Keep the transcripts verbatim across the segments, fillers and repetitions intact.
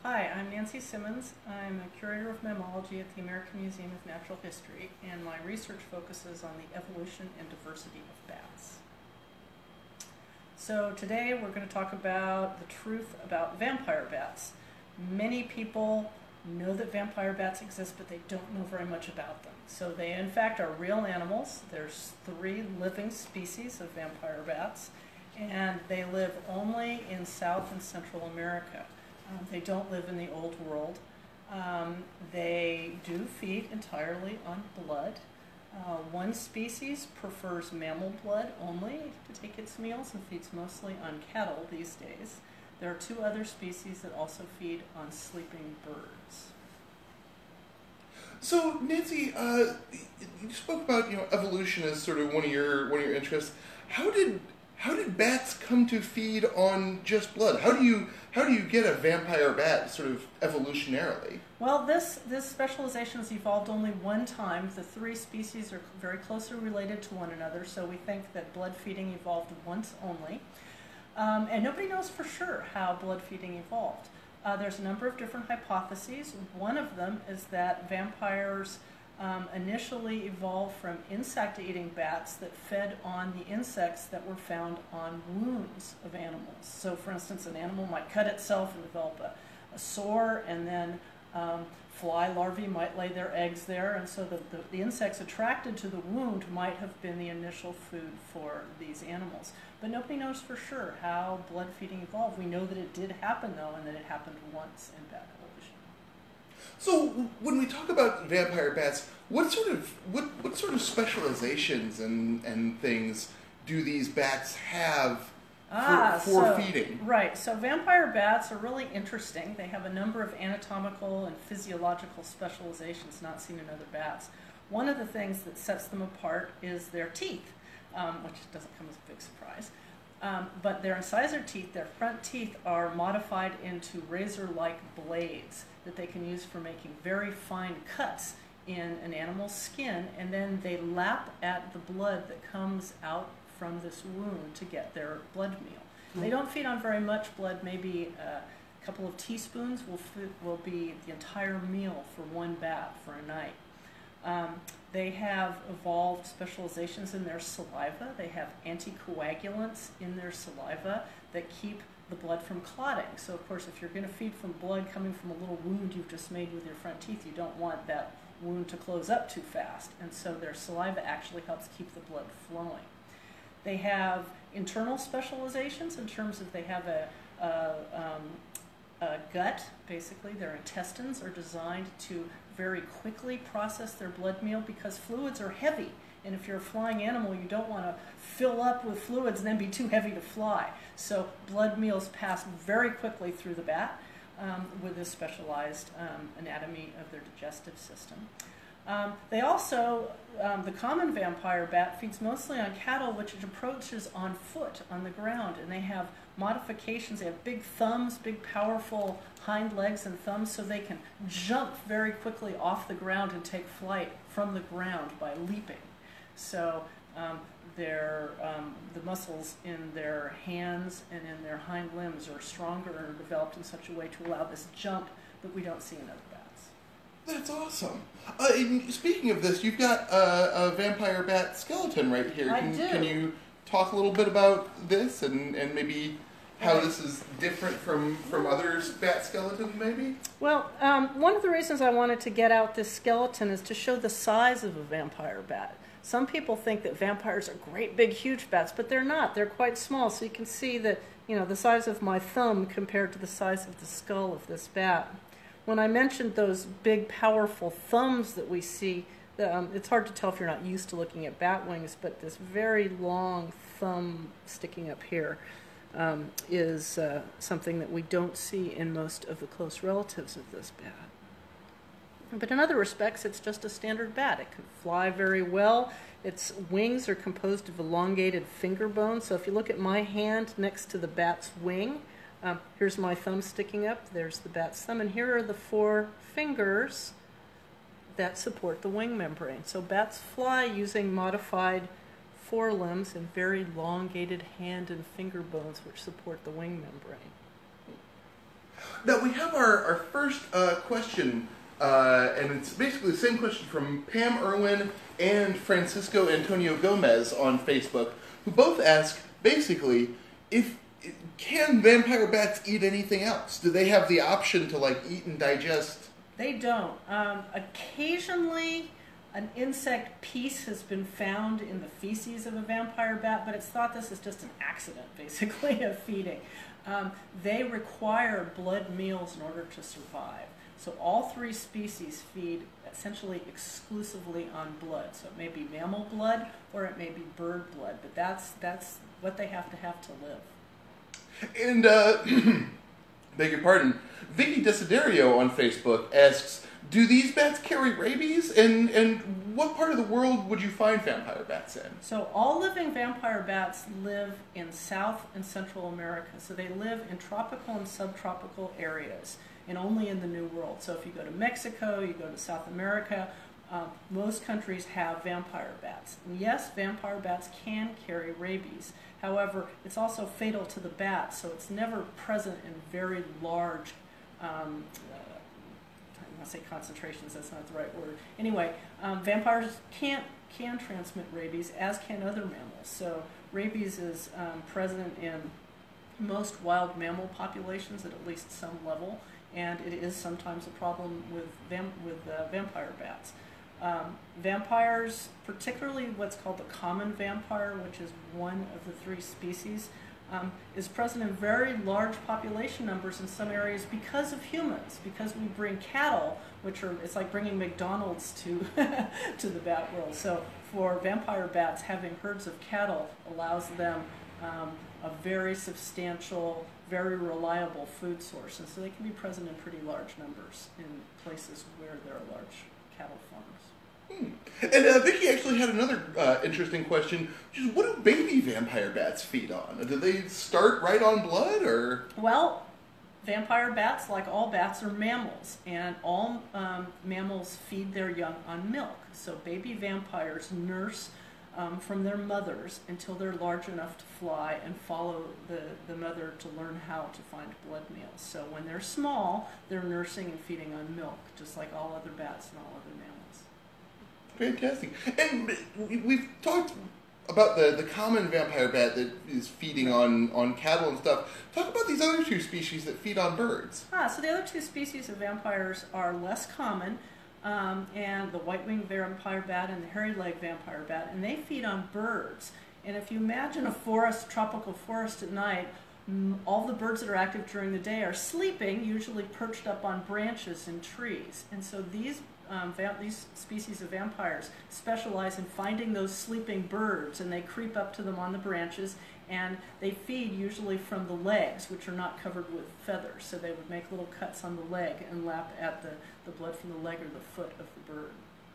Hi, I'm Nancy Simmons. I'm a curator of mammalogy at the American Museum of Natural History, and my research focuses on the evolution and diversity of bats. So today we're going to talk about the truth about vampire bats. Many people know that vampire bats exist, but they don't know very much about them. So they in fact are real animals. There's three living species of vampire bats, and they live only in South and Central America. Um, they don't live in the Old World. Um, they do feed entirely on blood. Uh, one species prefers mammal blood only to take its meals and feeds mostly on cattle these days. There are two other species that also feed on sleeping birds. So, Nancy, uh, you spoke about you know evolution as sort of one of your one of your interests. How did how did bats come to feed on just blood? How do you how do you get a vampire bat sort of evolutionarily? Well, this this specialization has evolved only one time. The three species are very closely related to one another, so we think that blood feeding evolved once only. Um, and nobody knows for sure how blood feeding evolved. Uh, there's a number of different hypotheses. One of them is that vampires um, initially evolved from insect-eating bats that fed on the insects that were found on wounds of animals. So, for instance, an animal might cut itself and develop a, a sore, and then um, fly larvae might lay their eggs there, and so the, the, the insects attracted to the wound might have been the initial food for these animals. But nobody knows for sure how blood feeding evolved. We know that it did happen, though, and that it happened once in bat evolution. So, when we talk about vampire bats, what sort of what, what sort of specializations and, and things do these bats have Ah, for, for so, feeding? Right. So vampire bats are really interesting. They have a number of anatomical and physiological specializations not seen in other bats. One of the things that sets them apart is their teeth, um, which doesn't come as a big surprise. Um, but their incisor teeth, their front teeth, are modified into razor-like blades that they can use for making very fine cuts in an animal's skin, and then they lap at the blood that comes out from this wound to get their blood meal. Mm-hmm. They don't feed on very much blood. Maybe a couple of teaspoons will, will be the entire meal for one bat for a night. Um, they have evolved specializations in their saliva. They have anticoagulants in their saliva that keep the blood from clotting. So, of course, if you're going to feed from blood coming from a little wound you've just made with your front teeth, you don't want that wound to close up too fast. And so their saliva actually helps keep the blood flowing. They have internal specializations in terms of they have a, a, um, a gut, basically. Their intestines are designed to very quickly process their blood meal because fluids are heavy. And if you're a flying animal, you don't want to fill up with fluids and then be too heavy to fly. So blood meals pass very quickly through the bat um, with this specialized um, anatomy of their digestive system. Um, they also, um, the common vampire bat feeds mostly on cattle, which it approaches on foot, on the ground, and they have modifications. They have big thumbs, big powerful hind legs and thumbs, so they can jump very quickly off the ground and take flight from the ground by leaping. So um, their, um, the muscles in their hands and in their hind limbs are stronger and are developed in such a way to allow this jump that we don't see in other bats. That's awesome. Uh, and speaking of this, you've got a, a vampire bat skeleton right here. I Can, do. Can you talk a little bit about this and, and maybe how Right. this is different from, from other bat skeletons, maybe? Well, um, one of the reasons I wanted to get out this skeleton is to show the size of a vampire bat. Some people think that vampires are great, big, huge bats, but they're not. They're quite small, so you can see that, you know, the size of my thumb compared to the size of the skull of this bat. When I mentioned those big, powerful thumbs that we see, um, it's hard to tell if you're not used to looking at bat wings, but this very long thumb sticking up here um, is uh, something that we don't see in most of the close relatives of this bat. But in other respects, it's just a standard bat. It can fly very well. Its wings are composed of elongated finger bones. So if you look at my hand next to the bat's wing, um, here's my thumb sticking up. There's the bat's thumb. And here are the four fingers that support the wing membrane. So bats fly using modified forelimbs and very elongated hand and finger bones which support the wing membrane. Now we have our, our first uh, question, uh, and it's basically the same question from Pam Irwin and Francisco Antonio Gomez on Facebook, who both ask, basically, if can vampire bats eat anything else? Do they have the option to like eat and digest? They don't. Um, occasionally, an insect piece has been found in the feces of a vampire bat, but it's thought this is just an accident, basically, of feeding. Um, they require blood meals in order to survive. So all three species feed essentially exclusively on blood. So it may be mammal blood or it may be bird blood, but that's that's what they have to have to live. And, uh, beg your pardon, Vicky Desiderio on Facebook asks, do these bats carry rabies? And, and what part of the world would you find vampire bats in? So all living vampire bats live in South and Central America. So they live in tropical and subtropical areas and only in the New World. So if you go to Mexico, you go to South America, um, most countries have vampire bats. And yes, vampire bats can carry rabies. However, it's also fatal to the bat, so it's never present in very large, um, uh, I want to say concentrations, that's not the right word. Anyway, um, vampires can't, can transmit rabies, as can other mammals. So rabies is um, present in most wild mammal populations at at least some level, and it is sometimes a problem with, vam with uh, vampire bats. Um, vampires, particularly what's called the common vampire, which is one of the three species, um, is present in very large population numbers in some areas because of humans, because we bring cattle, which are, it's like bringing McDonald's to, to the bat world. So for vampire bats, having herds of cattle allows them um, a very substantial, very reliable food source. And so they can be present in pretty large numbers in places where there are large cattle farms. Hmm. And uh, Vicky actually had another uh, interesting question, which is, what do baby vampire bats feed on? Do they start right on blood, or? Well, vampire bats, like all bats, are mammals, and all um, mammals feed their young on milk. So baby vampires nurse um, from their mothers until they're large enough to fly and follow the, the mother to learn how to find blood meals. So when they're small, they're nursing and feeding on milk, just like all other bats and all other mammals. Fantastic. And we've talked about the, the common vampire bat that is feeding on, on cattle and stuff. Talk about these other two species that feed on birds. Ah, so the other two species of vampires are less common, um, and the white-winged vampire bat and the hairy-leg vampire bat, and they feed on birds. And if you imagine a forest, tropical forest at night, all the birds that are active during the day are sleeping, usually perched up on branches and trees. And so these Um, these species of vampires specialize in finding those sleeping birds, and they creep up to them on the branches, and they feed usually from the legs, which are not covered with feathers. So they would make little cuts on the leg and lap at the, the blood from the leg or the foot of the bird.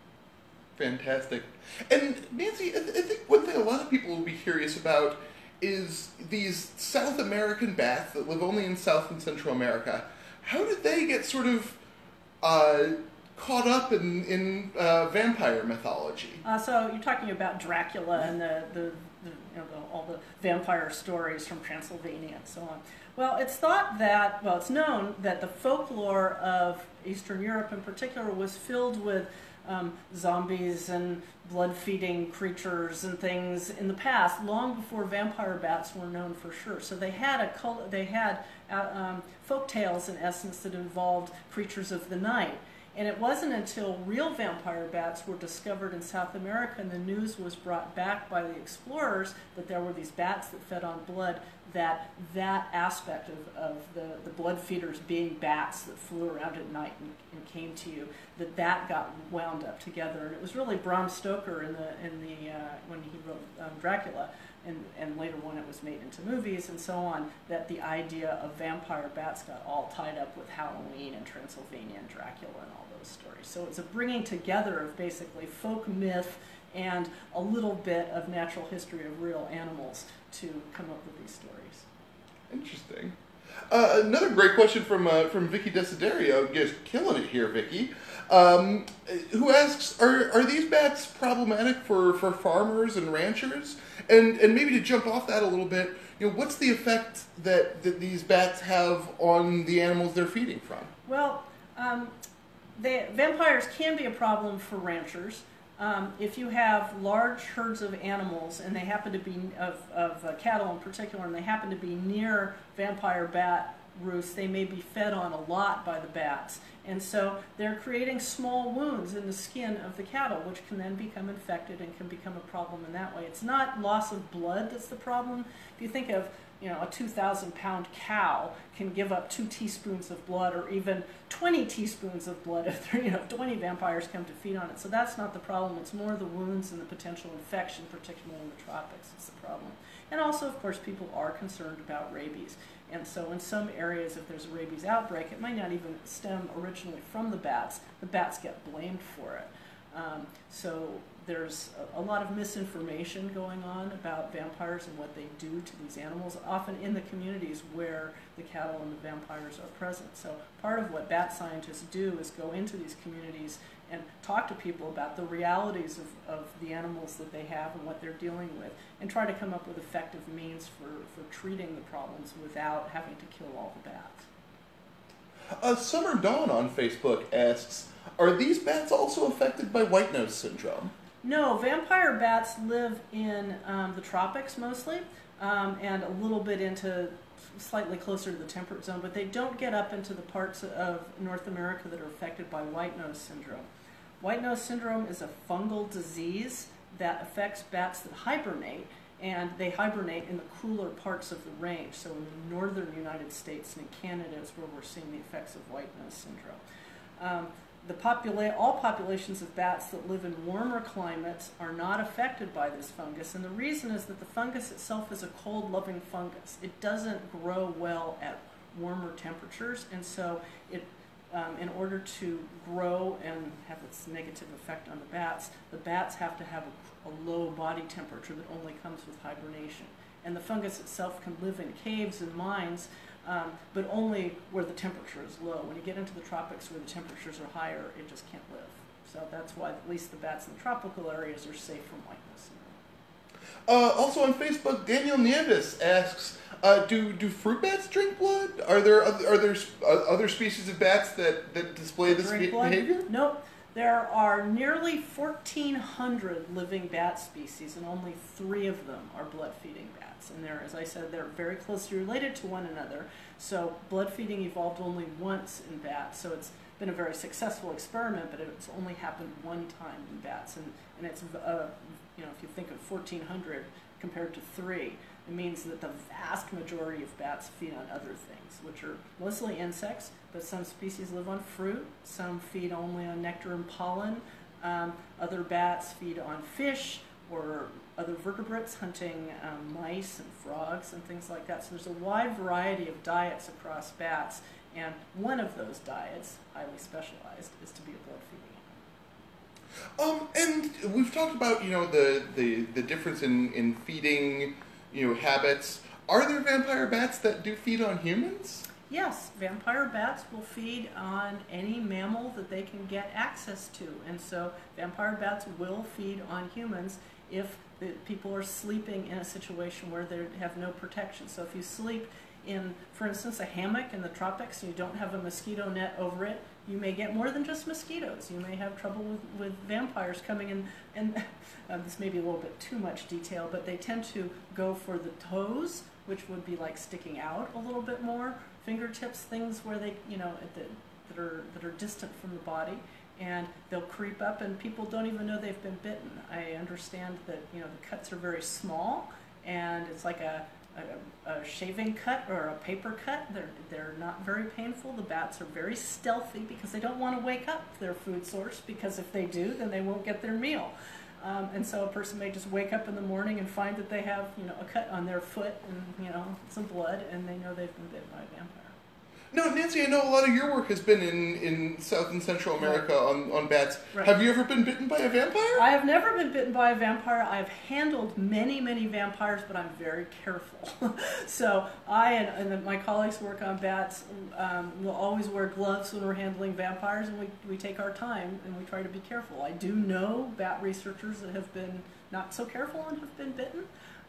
Fantastic. And Nancy, I, th I think one thing a lot of people will be curious about is these South American bats that live only in South and Central America. How did they get sort of uh, caught up in, in uh, vampire mythology? Uh, so you're talking about Dracula and the, the, the, you know, the, all the vampire stories from Transylvania and so on. Well, it's thought that, well, it's known that the folklore of Eastern Europe in particular was filled with um, zombies and blood-feeding creatures and things in the past, long before vampire bats were known for sure. So they had a cult, they had uh, um, folk tales in essence that involved creatures of the night. And it wasn't until real vampire bats were discovered in South America and the news was brought back by the explorers that there were these bats that fed on blood, that that aspect of, of the, the blood feeders being bats that flew around at night and, and came to you, that that got wound up together. And it was really Bram Stoker in the, in the, uh, when he wrote um, Dracula, and, and later when it was made into movies and so on, that the idea of vampire bats got all tied up with Halloween and Transylvania and Dracula and all those stories. So it's a bringing together of basically folk myth and a little bit of natural history of real animals to come up with these stories. Interesting. Uh, another great question from uh, from Vicky Desiderio, just killing it here, Vicky, um, who asks, are, are these bats problematic for, for farmers and ranchers? And, and maybe to jump off that a little bit, you know, what's the effect that, that these bats have on the animals they're feeding from? Well, um, they, vampires can be a problem for ranchers. Um, if you have large herds of animals, and they happen to be, of, of uh, cattle in particular, and they happen to be near vampire bat roosts, they may be fed on a lot by the bats. And so they're creating small wounds in the skin of the cattle, which can then become infected and can become a problem in that way. It's not loss of blood that's the problem. If you think of, you know, a two thousand pound cow can give up two teaspoons of blood, or even twenty teaspoons of blood if there, you know, if twenty vampires come to feed on it. So that's not the problem. It's more the wounds and the potential infection, particularly in the tropics, is the problem. And also, of course, people are concerned about rabies. And so in some areas, if there's a rabies outbreak, it might not even stem originally from the bats. The bats get blamed for it. Um, so there's a, a lot of misinformation going on about vampires and what they do to these animals, often in the communities where the cattle and the vampires are present. So part of what bat scientists do is go into these communities and talk to people about the realities of, of the animals that they have and what they're dealing with, and try to come up with effective means for, for treating the problems without having to kill all the bats. Uh, Summer Dawn on Facebook asks, are these bats also affected by Whitenose syndrome? No, vampire bats live in um, the tropics mostly, um, and a little bit into slightly closer to the temperate zone, but they don't get up into the parts of North America that are affected by Whitenose syndrome. Whitenose syndrome is a fungal disease that affects bats that hibernate, and they hibernate in the cooler parts of the range. So in the northern United States and in Canada is where we're seeing the effects of Whitenose syndrome. Um, the popula all populations of bats that live in warmer climates are not affected by this fungus, and the reason is that the fungus itself is a cold-loving fungus. It doesn't grow well at warmer temperatures, and so it Um, in order to grow and have its negative effect on the bats, the bats have to have a, a low body temperature that only comes with hibernation. And the fungus itself can live in caves and mines, um, but only where the temperature is low. When you get into the tropics where the temperatures are higher, it just can't live. So that's why at least the bats in the tropical areas are safe from whiteness syndrome. Uh, also on Facebook, Daniel Nieves asks, Uh, do do fruit bats drink blood? Are there other, are there uh, other species of bats that, that display this be behavior? Nope. There are nearly fourteen hundred living bat species, and only three of them are blood-feeding bats. And they're, as I said, they're very closely related to one another. So blood feeding evolved only once in bats. So it's been a very successful experiment, but it's only happened one time in bats. And and it's uh, you know, if you think of fourteen hundred compared to three. It means that the vast majority of bats feed on other things, which are mostly insects, but some species live on fruit, some feed only on nectar and pollen, um, other bats feed on fish or other vertebrates, hunting um, mice and frogs and things like that. So there's a wide variety of diets across bats, and one of those diets, highly specialized, is to be a blood-feeding animal. Um, and we've talked about, you know, the, the, the difference in, in feeding, you know, habits. Are there vampire bats that do feed on humans? Yes, vampire bats will feed on any mammal that they can get access to. And so vampire bats will feed on humans if the people are sleeping in a situation where they have no protection. So if you sleep in, for instance, a hammock in the tropics and you don't have a mosquito net over it, you may get more than just mosquitoes. You may have trouble with, with vampires coming in, and uh, this may be a little bit too much detail, but they tend to go for the toes, which would be like sticking out a little bit more, fingertips, things where they, you know, at the, that are that are distant from the body, and they'll creep up, and people don't even know they've been bitten. I understand that, you know, the cuts are very small, and it's like a A, a shaving cut or a paper cut. They're, they're not very painful. The bats are very stealthy because they don't want to wake up their food source, because if they do, then they won't get their meal. Um, and so a person may just wake up in the morning and find that they have, you know, a cut on their foot and, you know, some blood, and they know they've been bitten by a vampire. No, Nancy, I know a lot of your work has been in, in South and Central America right. on, on bats. Right. Have you ever been bitten by a vampire? I have never been bitten by a vampire. I have handled many, many vampires, but I'm very careful. So I and, and my colleagues who work on bats um, will always wear gloves when we're handling vampires, and we, we take our time and we try to be careful. I do know bat researchers that have been not so careful and have been bitten.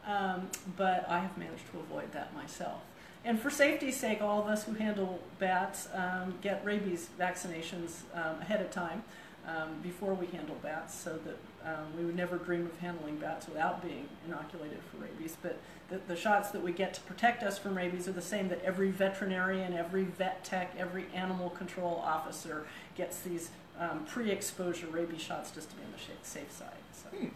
um, but I have managed to avoid that myself. And for safety's sake, all of us who handle bats um, get rabies vaccinations um, ahead of time um, before we handle bats, so that um, we would never dream of handling bats without being inoculated for rabies. But the, the shots that we get to protect us from rabies are the same that every veterinarian, every vet tech, every animal control officer gets these um, pre-exposure rabies shots just to be on the safe side. So. Hmm.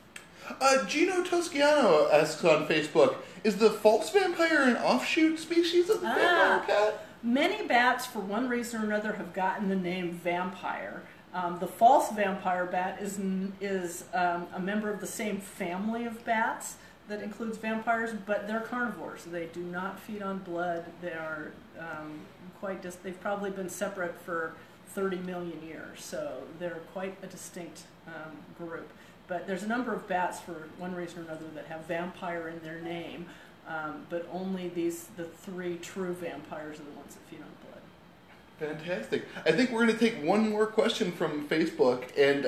Uh, Gino Tosciano asks on Facebook, is the false vampire an offshoot species of the ah, vampire cat? Many bats, for one reason or another, have gotten the name vampire. Um, the false vampire bat is, is um, a member of the same family of bats that includes vampires, but they're carnivores. They do not feed on blood. They are um, quite dis- they've probably been separate for thirty million years, so they're quite a distinct um, group. But there's a number of bats, for one reason or another, that have vampire in their name, um, but only these, the three true vampires are the ones that feed on blood. Fantastic. I think we're going to take one more question from Facebook, and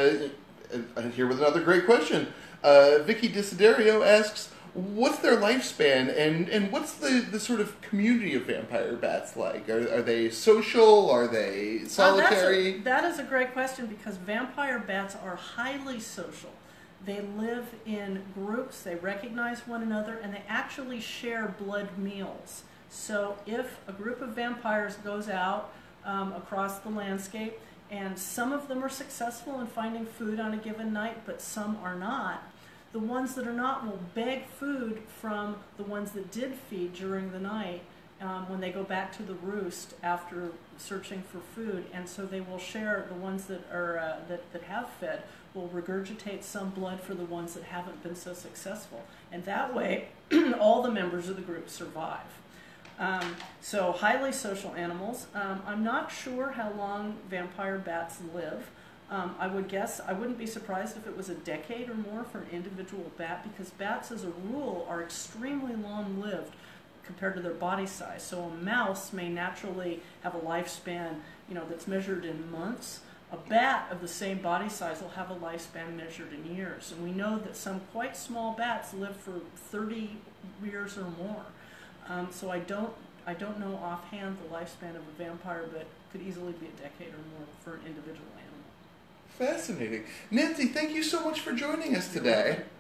uh, I'm here with another great question. Uh, Vicky Desiderio asks, what's their lifespan, and, and what's the, the sort of community of vampire bats like? Are, are they social? Are they solitary? Uh, that is a great question, because vampire bats are highly social. They live in groups, they recognize one another, and they actually share blood meals. So if a group of vampires goes out um, across the landscape, and some of them are successful in finding food on a given night, but some are not, the ones that are not will beg food from the ones that did feed during the night um, when they go back to the roost after searching for food. And so they will share, the ones that, are, uh, that, that have fed will regurgitate some blood for the ones that haven't been so successful. And that way, all the members of the group survive. Um, so highly social animals. Um, I'm not sure how long vampire bats live. Um, I would guess, I wouldn't be surprised if it was a decade or more for an individual bat, because bats as a rule are extremely long-lived compared to their body size. So a mouse may naturally have a lifespan, you know, that's measured in months. A bat of the same body size will have a lifespan measured in years. And we know that some quite small bats live for thirty years or more. Um, so I don't, I don't know offhand the lifespan of a vampire, but it could easily be a decade or more for an individual animal. Fascinating. Nancy, thank you so much for joining us today.